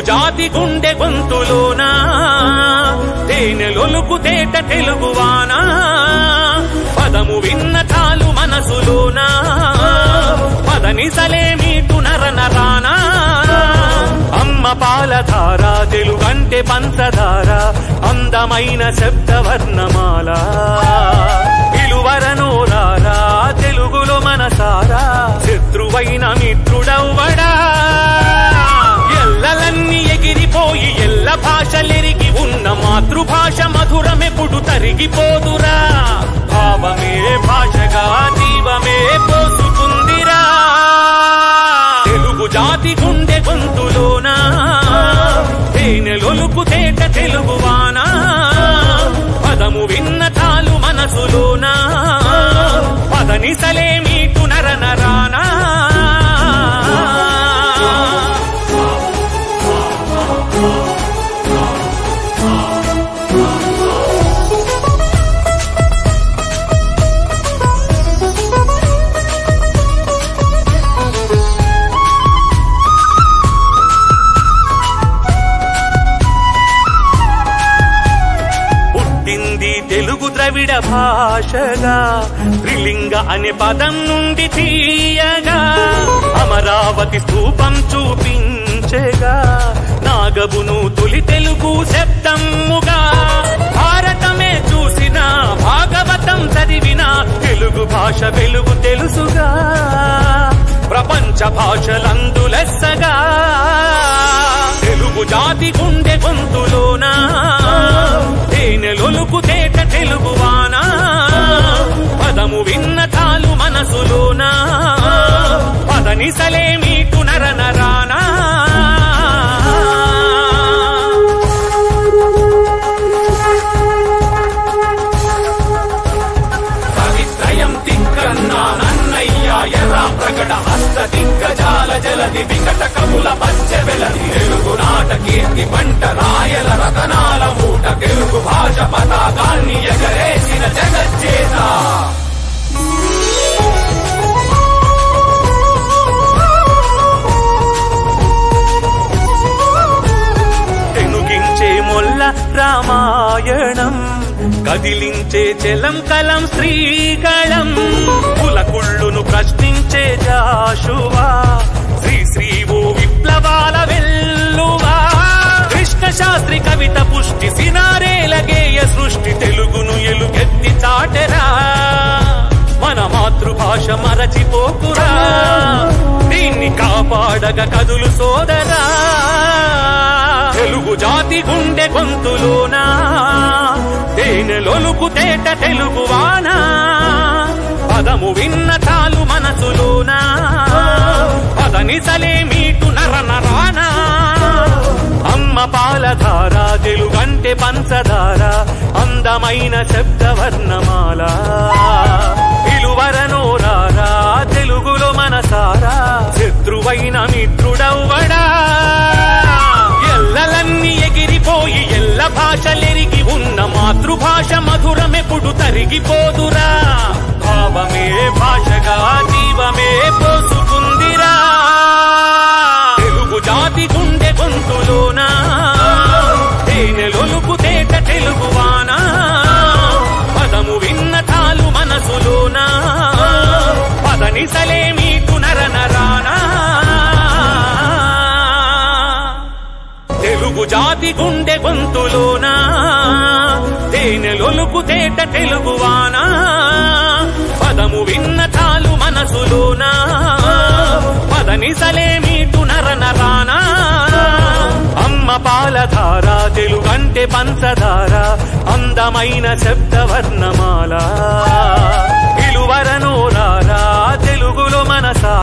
జాతి గుండె గొంతులోనా తేనెలొలుకు తేట తెలుగువానా పదము విన్న చాలు మనసులోనా పదనిసలే మీటు నరనరానా అమ్మ పాలధార తెలుగంటే పంచదార అందమైన శబ్దవర్ణమాల పిలువరనోరారా తెలుగులో మనసారా శత్రువైన మిత్రుడవ్వడా ఎల్లలన్నీ ఎగిరిపోయి ఎల్ల భాషలెరిగి ఉన్న మాతృభాష మధురమెప్పుడు తరిగిపోదురా భావమే భాషగా జీవమే పోసుకుందిరా తెలుగు జాతి గుండె గొంతులోనా తేనెలొలుకు తేట తెలుగువానా పదము విన్న చాలు మనసులోనా పదనిసలే మీటు నరనరానా తెలుగు ద్రవిడ భాషగా త్రిలింగ అనే పదం నుండి తీయగా అమరావతి స్తూపం చూపించగా నాగబును తొలి తెలుగు శబ్దముగా భారతమే చూసిన భాగవతం చదివిన తెలుగు భాష వెలుగు తెలుసుగా ప్రపంచ భాషలందు లెస్సగా తెలుగు జాతి గుండె గొంతులోనా తేనెలొలుకు తేట తెలుగువానా పదము విన్న చాలు మనసులోనా పదనిసలే మీటు నరనరానా కవిత్రయం తిక్కన్నా నన్నయ్య ఎర్ర ప్రకట హస్త దిగ్గజాల జలది వికట కవుల పచ్చ వెలది తెలుగు నాట కీర్తి పంట రాయల రతనాల మూట తెలుగు భాష పతాకాన్ని ఎగరేసిన జగజ్జేత తెనుగించే మొల్ల రామాయణం కదిలించే చెలం కలం శ్రీకళం కులకుళ్ళును ప్రశ్నించే జాషువా శ్రీశ్రీవు విప్లవాల వెల్లువా కృష్ణ శాస్త్రి కవిత పుష్టి సినారేల గేయ సృష్టి తెలుగును ఎలుగెత్తి చాటెరా మన మాతృభాష మరచిపోకురా దీన్ని కాపాడగ కదులు సోదరా తెలుగు జాతి గుండె గొంతులోనా తేనెలొలుకు తేట తెలుగువానా పదము విన్న చాలు మనసులోనా పదనిసలే మీటు నరనరానా అమ్మ పాలధార తెలుగంటే పంచదార అందమైన శబ్దవర్ణమాల పిలువరనోరారా తెలుగులో మనసారా శత్రువైన మిత్రుడవ్వడా ఎల్లలన్నీ ఎగిరిపోయి ఎల్ల భాషలెరిగి ఉన్న మాతృభాష మధురమెప్పుడు తరిగిపోదురా భావమే భాషగా జీవమే పోసుకుందిరా తెలుగు జాతి గుండె గొంతులోనా తేనెలొలుకు తేట తెలుగువానా పదము విన్న చాలు మనసులోనా పదనిసలే మీటు నరనరానా తెలుగు జాతి గుండె గొంతులోనా తేనెలొలుకు తేట తెలుగువానా పదము విన్న చాలు మనసులోనా పదనిసలే మీటు నరనరానా అమ్మ పాలధార తెలుగంటే పంచదార అందమైన శబ్దవర్ణమాల పిలువరనోరారా తెలుగులో మనసా